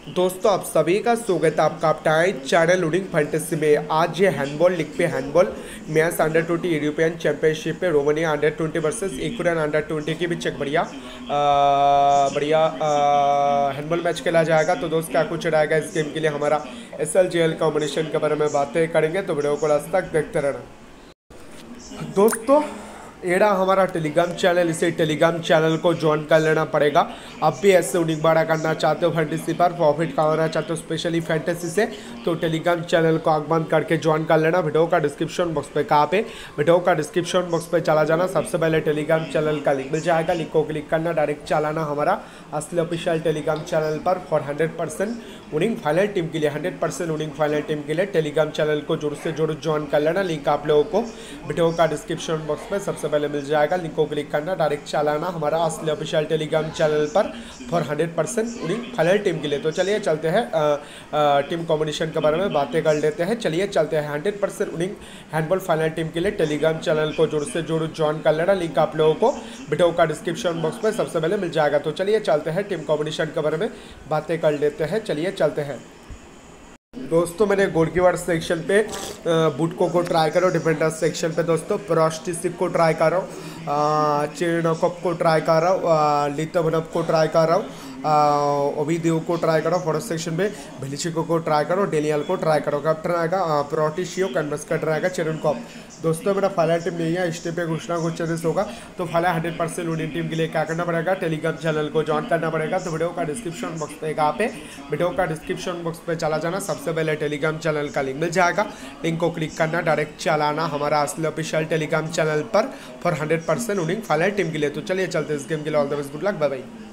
दोस्तों आप सभी का स्वागत है आपका अपना चैनल लूडिंग फैंटेसी में। आज ये हैंडबॉल लीग पे handball match under 20 European championship पे Romania under 20 versus Ecuador under 20 की भी चेक बढ़िया बढ़िया हैंडबॉल मैच खेला जाएगा। तो दोस्त क्या कुछ रहेगा इस गेम के लिए हमारा SLGL कॉम्बिनेशन के बारे में बातें करेंगे, तो वीडियो को लास्ट तक देखते रहना। दोस्तों एड़ा हमारा टेलीग्राम चैनल, इसे टेलीग्राम चैनल को ज्वाइन कर लेना पड़ेगा। आप भी ऐसे उनिक बाड़ा करना चाहते हो, फैंटेसी पर प्रॉफिट कमाना चाहते हो स्पेशली फैंटेसी से, तो टेलीग्राम चैनल को आगमन करके ज्वाइन कर लेना। वीडियो का डिस्क्रिप्शन बॉक्स पे कहाँ पे, वीडियो का डिस्क्रिप्शन बॉक्स पे चला जाना, सबसे पहले टेलीग्राम चैनल का लिंक मिल जाएगा। लिंक को क्लिक करना, डायरेक्ट चलाना हमारा असली ऑफिशियल टेलीग्राम चैनल पर फॉर 100% विनिंग फाइनल टीम के लिए 100% विनिंग फाइनल टीम के लिए टेलीग्राम चैनल को जोर से जोर ज्वाइन कर लेना। लिंक आप लोगों को वीडियो का डिस्क्रिप्शन बॉक्स में सबसे पहले मिल जाएगा। लिंक को क्लिक करना, डायरेक्ट चलाना हमारा असली ऑफिशियल टेलीग्राम चैनल पर फॉर 100% विनिंग फाइनल टीम के लिए। तो चलिए चलते हैं टीम कॉम्बिनेशन के बारे में बातें कर लेते हैं। चलिए चलते हैं 100% विनिंग हैंडबॉल फाइनल टीम के लिए टेलीग्राम चैनल को जोर से जोर ज्वाइन कर लेना। लिंक आप लोगों को वीडियो का डिस्क्रिप्शन बॉक्स में सबसे पहले मिल जाएगा। तो चलिए चलते हैं टीम कॉम्बिनेशन के बारे में बातें कर लेते हैं। चलिए चलते हैं दोस्तों, मैंने गोलकीपर सेक्शन पे बुटको को ट्राई करो, डिफेंडर सेक्शन पे दोस्तों प्रोस्टिसिक को ट्राई कर रहा हूँ, चिरनोकप को ट्राई कर रहा हूँ, लितोवनप को ट्राई कर रहा हूँ, ओविदियो को ट्राई करो। फॉरवर्ड सेक्शन में भेलिचिको को ट्राई करो, डेनियल को ट्राई करो। कैप्टन आएगा प्रोटिशियो, कैनवस का ट्राई आएगा चिरनकॉप। दोस्तों मेरा फाइनल टीम नहीं है, इस टीम पे घोषणा कुछ चेंजेस होगा। तो फाइनल 100% विनिंग टीम के लिए क्या करना पड़ेगा, टेलीग्राम चैनल को ज्वाइन करना पड़ेगा। तो वीडियो का डिस्क्रिप्शन बॉक्स पे कहाँ पे, वीडियो का डिस्क्रिप्शन बॉक्स पे चला जाना, सबसे पहले टेलीग्राम चैनल का लिंक मिल जाएगा। लिंक को क्लिक करना, डायरेक्ट चलाना हमारा असली ऑफिशियल टेलीग्राम चैनल पर फॉर 100% विनिंग फाइनल टीम के लिए। तो चलिए चलते इस गेम के लिए। All the best, good luck, bye bye.